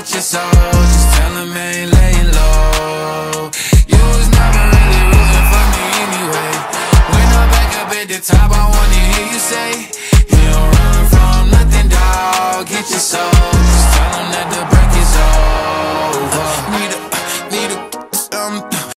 get your soul. Just tell him I ain't laying low. You was never really rooting for me anyway. When I'm back up at the top, I wanna hear you say, you don't run from nothing, dawg. Get your soul.